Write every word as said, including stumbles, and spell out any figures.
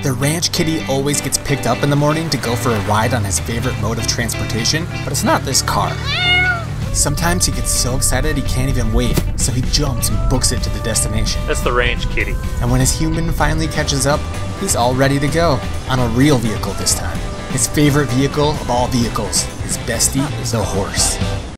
The ranch kitty always gets picked up in the morning to go for a ride on his favorite mode of transportation, but it's not this car. Sometimes he gets so excited he can't even wait, so he jumps and books it to the destination. That's the ranch kitty. And when his human finally catches up, he's all ready to go, on a real vehicle this time. His favorite vehicle of all vehicles, his bestie is a horse.